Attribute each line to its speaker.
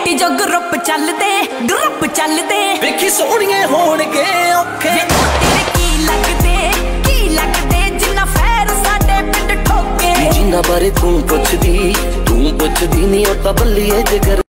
Speaker 1: party जो group चलदे
Speaker 2: वेखी सोहणिए होणगे औखे
Speaker 1: तेरे की लगदे जिन्ना फैर साडे पिंड ठोके
Speaker 2: जिन्ना बारे तू पुछदी नी ओ तां बल्लीए जिगर